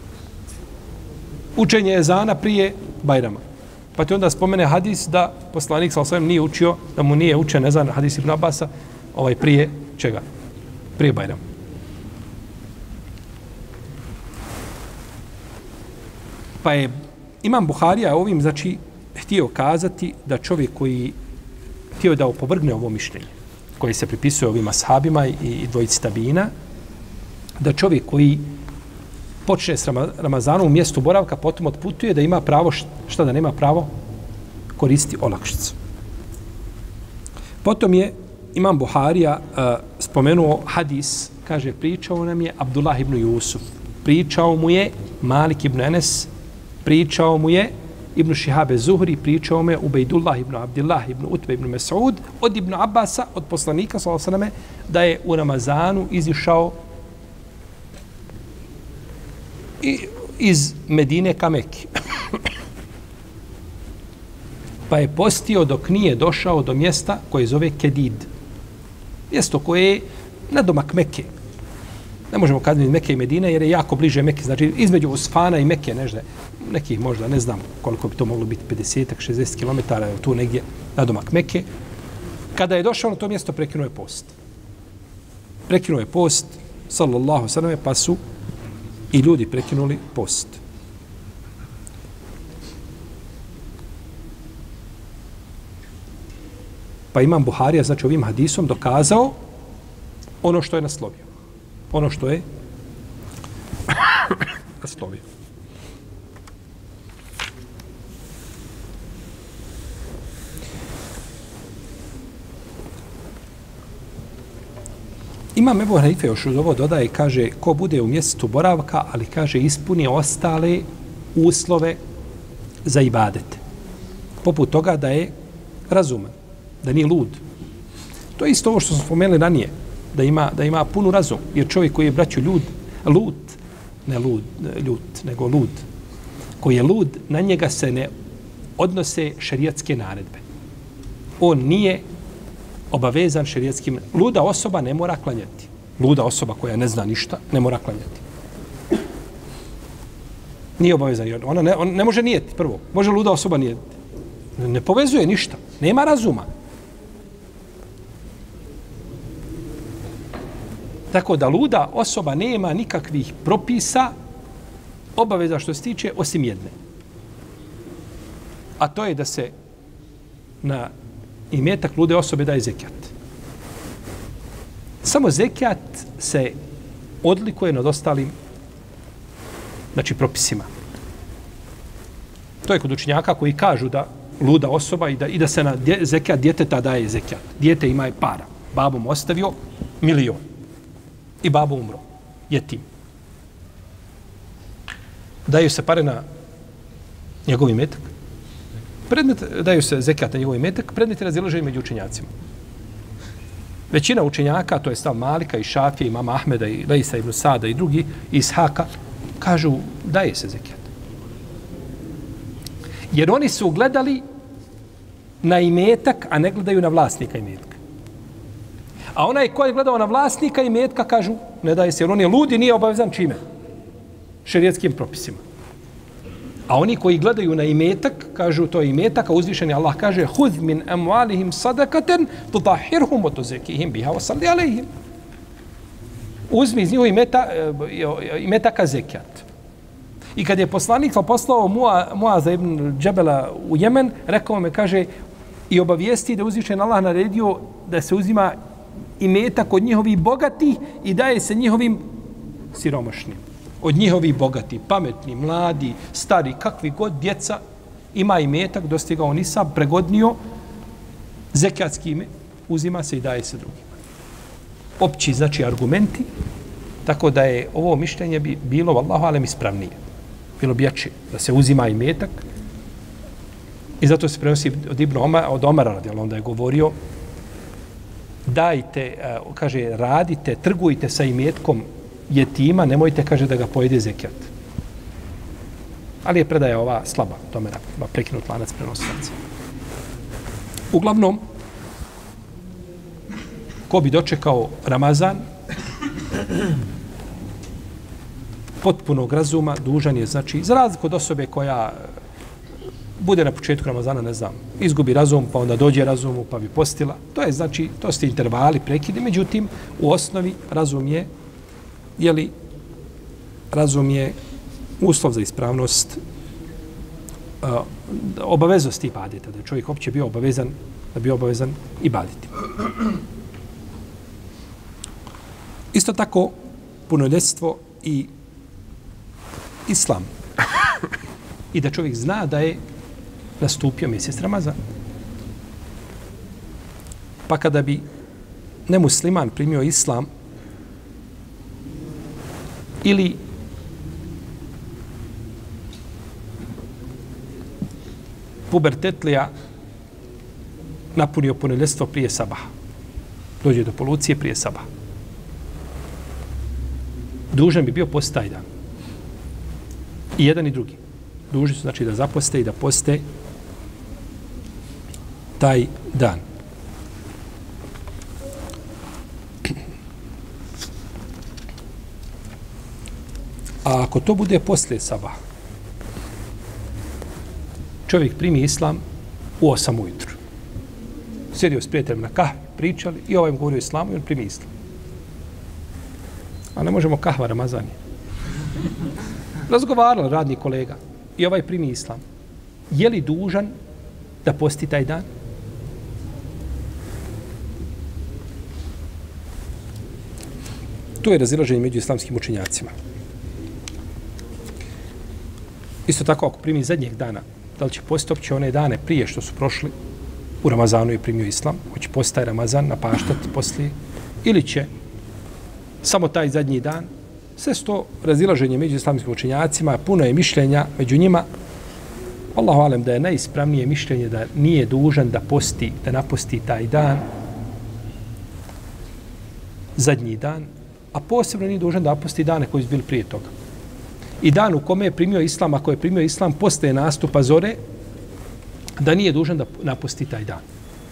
Učenje ezana prije Bajrama. Pa ti onda spomene hadis da poslanik sallallahu nije učio, da mu nije učen ezan hadis Ibn Abasa, prije čega? Prije Bajrama. Pa je Imam Buharija ovim, znači, htio kazati da čovjek koji htio da opovrgne ovo mišljenje, koji se pripisuje ovim ashabima i dvojici tabina, da čovjek koji počne s Ramazanom u mjestu boravka, potom otputuje, da ima pravo, šta da nema pravo, koristi olakšicu. Potom je Imam Buharija spomenuo hadis, kaže, pričao nam je Abdullah ibn Jusuf, pričao mu je Malik ibn Enes, pričao mu je Ibn Šihabe Zuhri, pričao mu je Ubejdullah ibn Abdillah ibn Utbe ibn Mes'ud, od Ibn Abasa, od poslanika, sallallahu da je u Ramazanu izišao iz Medine ka Meki. Pa je postio dok nije došao do mjesta koje zove Kedid. Mjesto koje je na domak Meke. Ne možemo kazati Meke i Medine jer je jako bliže Meke. Znači između Usfana i Meke, nekih možda, ne znam koliko bi to moglo biti, 50-60 km, tu negdje na domak Meke. Kada je došao na to mjesto, prekinuo je post. Prekinuo je post, sallallahu sallam, pa su i ljudi prekinuli post. Pa Imam Buharija, znači ovim hadisom, dokazao ono što je naslovio. Ono što je naslovio. Imam Ebu Hanife još uz ovo dodaje i kaže ko bude u mjesecu boravka, ali kaže ispuni ostale uslove za ibadete. Poput toga da je razuman, da nije lud. To je isto ovo što smo spomenuli ranije, da ima punu razum. Jer čovjek koji je, braću, nego lud, koji je lud, na njega se ne odnose šerijatske naredbe. On nije obavezan šerijatskim. Luda osoba ne mora klanjati. Luda osoba koja ne zna ništa ne mora klanjati. Nije obavezan. Ona ne može nijeti prvo. Može luda osoba nijeti. Ne povezuje ništa. Nema razuma. Tako da luda osoba nema nikakvih propisa obaveza što se tiče osim jedne. A to je da se na imetak lude osobe daje zekijat. Samo zekijat se odlikuje nad ostalim propisima. To je kod učenjaka koji kažu da luda osoba i da se na zekijat djeteta daje zekijat. Dijete ima para. Babo mu ostavio 1.000.000. I babo umro. Jetim. Daju se pare na njegov imetak. Daju se zekijat na njegov imetak. Predmet je razilaženje među učenjacima. Većina učenjaka, to je stav Malika i Šafije, imama Ahmeda i Lejsa ibn Sada i drugi, iz Haka, kažu daje se zekijat. Jer oni su gledali na imetak, a ne gledaju na vlasnika imetka. A onaj ko je gledao na vlasnika imetka, kažu, ne daje se, jer on je lud i nije obavezan čime? Šerijatskim propisima. A oni koji gledaju na imetak, kažu to je imetak, a uzvišeni Allah kaže huz min amwalihim sadakaten tutahhirhum wa tuzakihim biha wa salli alejhim. Uzmi iz njihovih imetaka zekijat. I kad je poslanik poslao Muaza ibn Džebela u Jemen, rekao me, kaže, i obavijesti da uzvišeni Allah naredio da se uzima imetak od njihovih bogatih i daje se njihovim siromašnim. Od njihovih bogati, pametni, mladi, stari, kakvi god djeca, ima imetak, dostigao nisab, pregodnio, zekijatski ime, uzima se i daje se drugima. Opći, znači, argumenti, tako da je ovo mišljenje bi bilo, vallahu alem, ispravnije. Bilo bi jače, da se uzima imetak. I zato se prenosi od Omara, radi, onda je govorio, dajte, kaže, radite, trgujte sa imetkom jetima, nemojte, kaže, da ga pojede zekijat. Ali je predaja ova slaba, tome prekinut lanac prenosilaca. Uglavnom, ko bi dočekao Ramazan, potpunog razuma, dužan je, znači, za razliku od osobe koja bude na početku Ramazana, ne znam, izgubi razum, pa onda dođe razumu, pa bi postila. To je, znači, to su intervali, prekide. Međutim, u osnovi razum je, razum je uslov za ispravnost obaveznosti ibadeta, da je čovjek opće bio obavezan, da bi obavezan ibaditi. Isto tako, punoljetstvo i islam. I da čovjek zna da je nastupio mjesec Ramazan. Pa kada bi nemusliman primio islam ili pubertetlija napunio punoljetstvo prije sabaha. Dođe do polucije prije sabaha. Dužan bi bio post taj dan. I jedan i drugi. Dužni su, znači, da zaposte i da poste taj dan. A ako to bude poslije sabaha, čovjek primi islam u 8 ujutru. Sjedio s prijateljem na kahvi, pričali i ovaj mu govorio islamu i on primi islam. A ne možemo kahva Ramazan. Razgovarali radni kolega i ovaj primi islam. Je li dužan da posti taj dan? To je razilaženje među islamskim učenjacima. Isto tako, ako primi zadnjeg dana, da li će postiti opće one dane prije što su prošli u Ramazanu i primio islam, hoće postati Ramazan, napaštati poslije, ili će samo taj zadnji dan. Sve to razilaženje među islamskim učenjacima, puno je mišljenja među njima. Allahu alem da je najispravnije mišljenje da nije dužan da posti, da naposti taj dan, zadnji dan, a posebno nije dužan da naposti dane koji su bili prije toga. I dan u kome je primio islam, ako je primio islam posle nastupa zore, da nije dužan da naposti taj dan.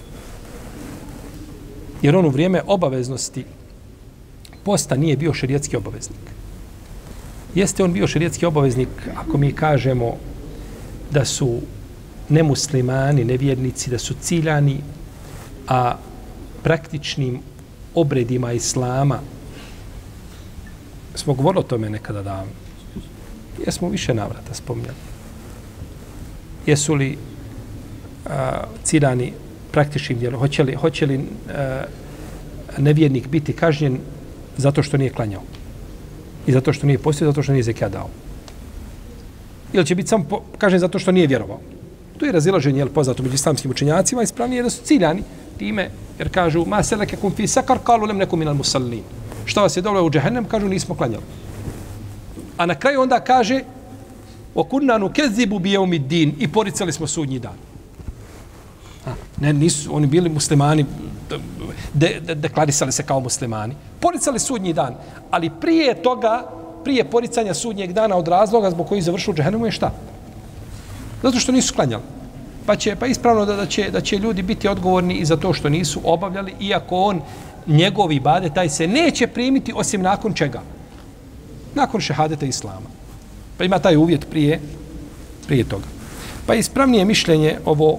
Jer on u vrijeme obaveznosti posta nije bio šerijatski obaveznik. Jeste on bio šerijatski obaveznik ako mi kažemo da su nemuslimani, nevjernici, da su ciljani, a praktičnim obredima islama, smo govorili o tome nekada davno, jesmo više navrata spominjali. Jesu li ciljani praktičnim djelom? Hoće li nevjernik biti kažnjen zato što nije klanjao? I zato što nije postio, zato što nije zekijat dao? Ili će biti samo kažnjen zato što nije vjerovao? Tu je razilaženje, jel, poznato među islamskim učenjacima, ispravnije da su ciljani time, jer kažu ma selekekum fi sakar, kalu lem nekum minal musallin. Šta vas je dovelo u džehennem? Kažu nismo klanjali. A na kraju onda kaže o kunnanu kezibu bijeumid-din, i poricali smo sudnji dan. Ne, nisu oni bili muslimani, deklarisali se kao muslimani. Poricali sudnji dan, ali prije toga, prije poricanja sudnjeg dana od razloga zbog koji završili u džehennemu je šta? Zato što nisu klanjali. Pa ispravno da će ljudi biti odgovorni i za to što nisu obavljali, iako on, njegovi ibade, taj se neće primiti osim nakon čega? Nakon šehadeta islama. Pa ima taj uvjet prije toga. Pa ispravnije mišljenje ovo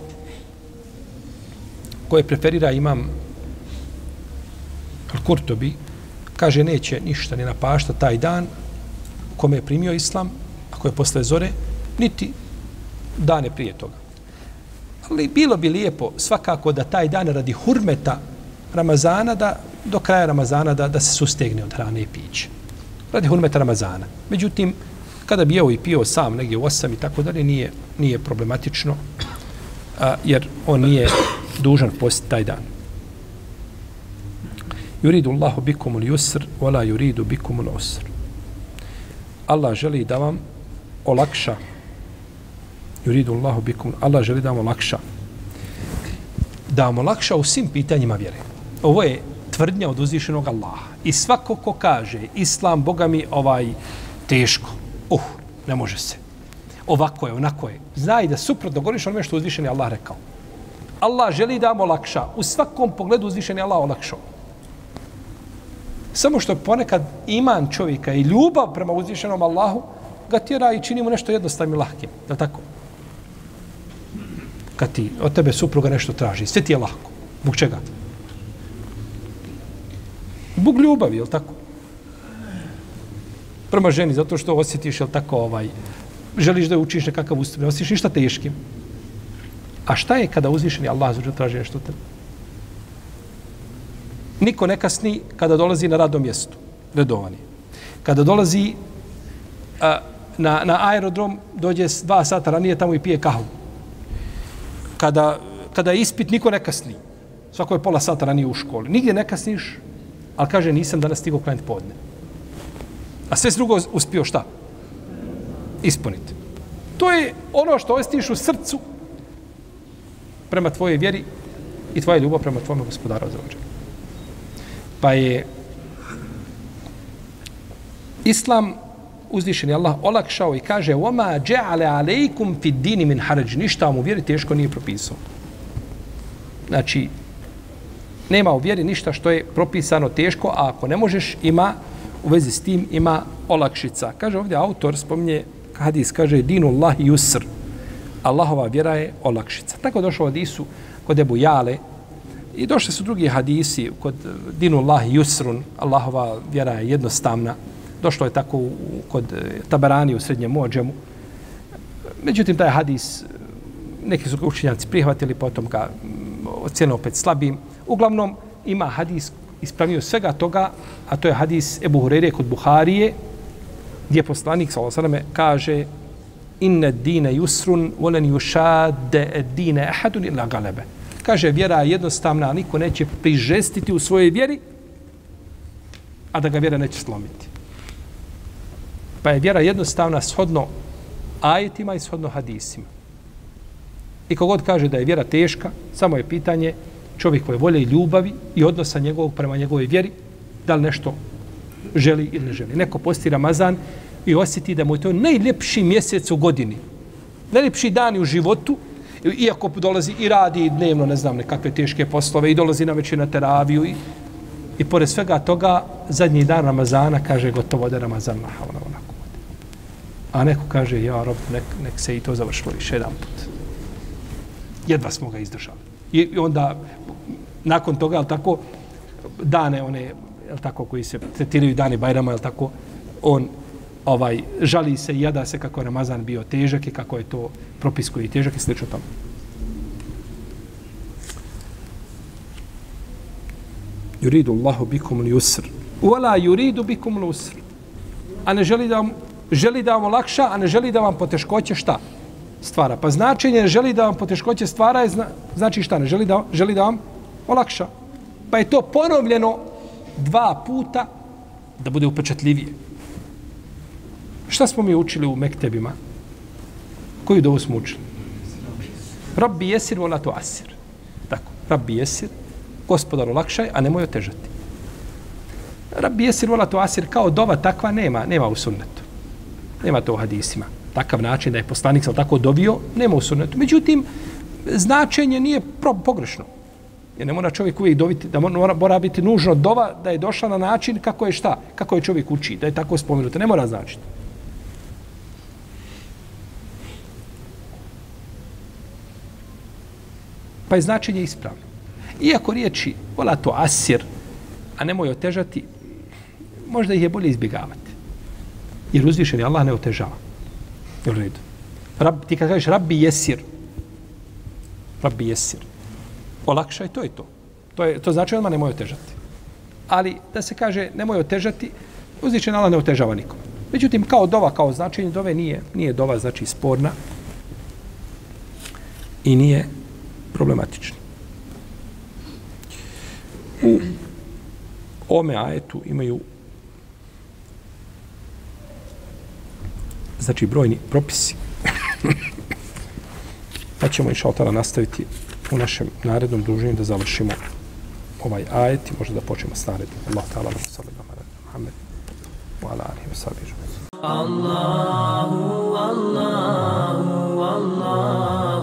koje preferira imam Al-Kurtubi, kaže neće ništa ni napašta taj dan kome je primio islam, ako je posle zore, niti dane prije toga. Ali bilo bi lijepo svakako da taj dan radi hurmeta Ramazana, da do kraja Ramazana da se sustegne od hrane i piće. Radi hurmeta Ramazana. Međutim, kada bi jeo i pio sam negdje u 8 i tako dalje, nije problematično, jer on nije dužan postiti taj dan. Yuridu Allahu bikumul yusr, wala yuridu bikumul usr. Allah želi da vam olakša. Yuridu Allahu bikum, Allah želi da vam olakša. Da vam olakša u svim pitanjima vjere. Ovo je tvrdnja od uzvišenog Allaha. I svako ko kaže islam, Boga mi, teško. Ne može se. Ovako je, onako je. Znaj da suprotno govoriš onome što uzvišeni Allah rekao. Allah želi da vam olakša. U svakom pogledu uzvišeni Allah olakšao. Samo što ponekad iman čovjeka i ljubav prema uzvišenom Allahu ga tjera i čini mu nešto jednostavnim i lahkim. Da tako? Kad ti od tebe supruga nešto traži, sve ti je lahko. Zbog čega? Zbog ljubavi, je li tako? Prema ženi, zato što osjetiš, je li tako, želiš da učiš nekakav ustup, ne osjetiš ništa teškim. A šta je kada uzvišeni Allah traži nešto od tebe? Niko ne kasni kada dolazi na radno mjesto, redovani. Kada dolazi na aerodrom, dođe 2 sata ranije tamo i pije kahvu. Kada je ispit, niko ne kasni. Svako je pola sata ranije u školi. Nigdje ne kasniš, ali kaže nisam danas stigao klanjati podne. A sve drugo uspio šta? Ispuniti. To je ono što ostiš u srcu prema tvojoj vjeri i tvoja ljubav prema tvojom gospodaru azza. Pa je Islam uzvišeni Allah olakšao i kaže وَمَا جَعَلَ عَلَيْكُمْ فِي الدِّينِ مِنْ حَرَجٍ. Ništa vam u vjeri teško nije propisao. Znači, nema u vjeri ništa što je propisano teško, a ako ne možeš, ima u vezi s tim, ima olakšica. Kaže ovdje autor, spominje hadis, kaže dinu Allahi yusr. Allahova vjera je olakšica. Tako došlo u hadisu kod Ebu Jale i došli su drugi hadisi kod dinu Allahi yusrun. Allahova vjera je jednostavna. Došlo je tako kod Tabarani u Srednjem Mođemu. Međutim, taj hadis neki su učenjaci prihvatili, potom ga ocjenio opet slabim. Uglavnom, ima hadis ispravio svega toga, a to je hadis Ebu Hureyre kod Buharije, gdje poslanik s.a.v. kaže inna dine yusrun, volen yushadde dine ahadun illa galebe. Kaže, vjera je jednostavna, niko neće prižestiti u svojoj vjeri, a da ga vjera neće slomiti. Pa je vjera jednostavna shodno ajetima i shodno hadisima. I kogod kaže da je vjera teška, samo je pitanje čovjekove volje i ljubavi i odnosa njegovog prema njegovoj vjeri, da li nešto želi ili ne želi. Neko posti Ramazan i osjeti da mu je to najljepši mjesec u godini. Najljepši dan u životu, iako dolazi i radi dnevno, ne znam, nekakve teške poslove i dolazi na večer na teraviju i pored svega toga, zadnji dan Ramazana kaže gotovo da je Ramazan nahavno onako. A neko kaže, ja rob, nek se i to završilo više jedan put. Jedva smo ga izdržali. I onda, nakon toga, jel tako, dane one, jel tako, koji se tretiraju dani Bajrama, jel tako, on žali se i jada se kako je Ramazan bio težak i kako je to propis koji je težak i slično tamo. Yuridu Allahu bikum l-yusr. Wala yuridu bikum l-usr. A ne želi da vam olakša, a ne želi da vam poteškoće šta? Stvara. Pa značenje ne želi da vam poteškoće stvara je znači šta? Ne želi da vam olakša. Pa je to ponovljeno 2 puta da bude upečatljivije. Šta smo mi učili u mektebima? Koju dovu smo učili? Rabbi jesir vola tu asir. Tako. Rabbi jesir, gospodar olakšaj, a nemoj otežati. Rabbi jesir vola tu asir kao dova takva nema u sunnetu. Nema to u hadisima. Takav način da je poslanik sam tako dovio, nema u sunnetu. Međutim, značenje nije pogrešno. Jer ne mora čovjek uvijek doviti, da mora biti nužno dova da je došla na način kako je šta, kako je čovjek uči, da je tako spomenuto. Ne mora značiti. Pa je značenje ispravno. Iako riječi vola to asir, a nemoj otežati, možda ih je bolje izbjegavati. Jer uzvišeni Allah ne otežava. U redu. Ti kad kažeš Rabbi jesir, olakšaj, to je to. To znači odmah nemoj otežati. Ali da se kaže nemoj otežati, uzvišeni Allah ne otežava nikom. Međutim, kao dova, kao značenje dove nije dova znači sporna i nije problematična. U ome ajetu imaju znači brojni propisi. Pa ćemo inšaltala nastaviti u našem narednom druženju da završimo ovaj ajet i možda da počnemo s naredom. Allah ta'ala wa sallam ala Muhammed wa ala alihi wa sahbihi. Allahu, Allahu, Allahu.